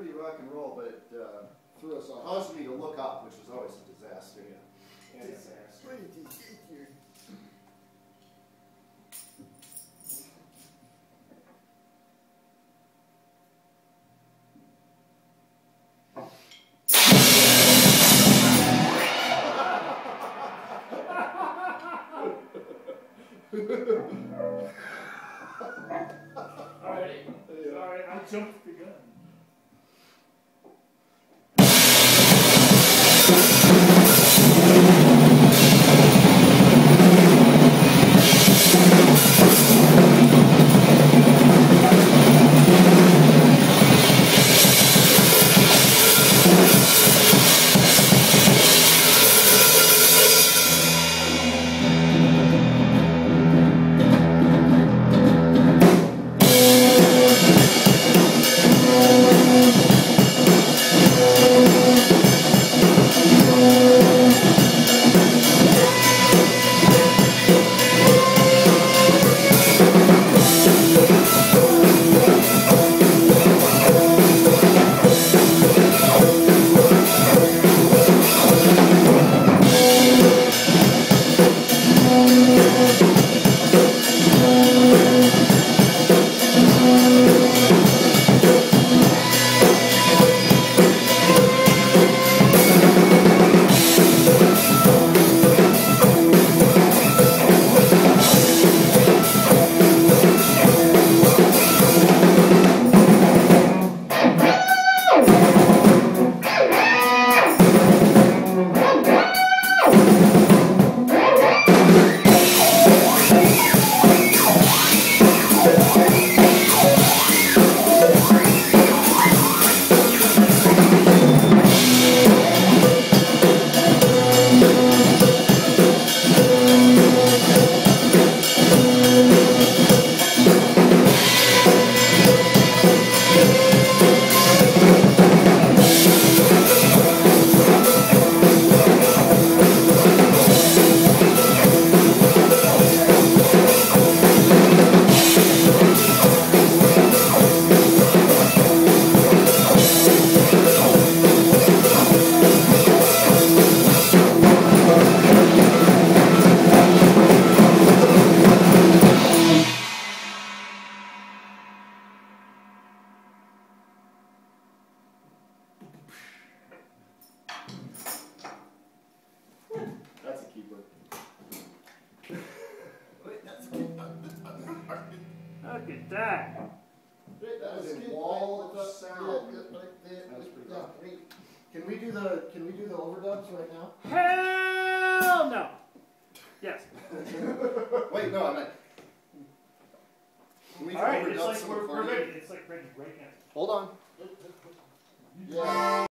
pretty rock and roll, but it threw us off. caused me to look up, which was always a disaster. Yeah. Disaster. Alright, sorry, I jumped the gun. That's a keeper. Wait, that's a keeper. Look at that. That was a wall of sound. That was pretty good. Can we do the overdubs right now? Hell no. Yes. Wait, no, I meant. Can we Alright, overdub it's like some we're accordion? ready. It's like ready right now. Hold on. Yeah.